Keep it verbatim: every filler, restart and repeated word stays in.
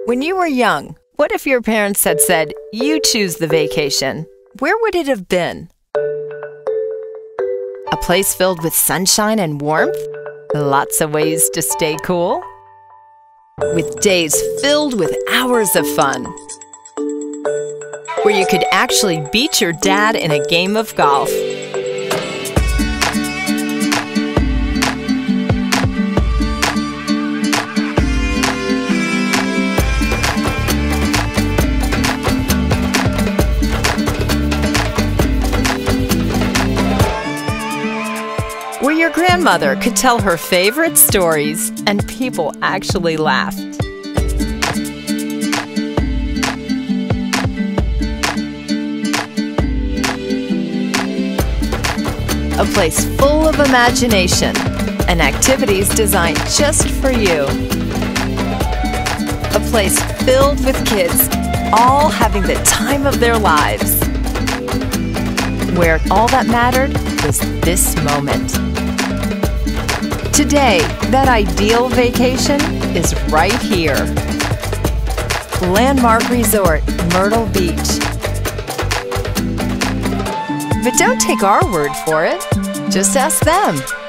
When you were young, what if your parents had said, "You choose the vacation"? Where would it have been? A place filled with sunshine and warmth? Lots of ways to stay cool? With days filled with hours of fun? Where you could actually beat your dad in a game of golf? Where your grandmother could tell her favorite stories and people actually laughed. A place full of imagination and activities designed just for you. A place filled with kids, all having the time of their lives. Where all that mattered was this moment. Today, that ideal vacation is right here. Landmark Resort, Myrtle Beach. But don't take our word for it. Just ask them.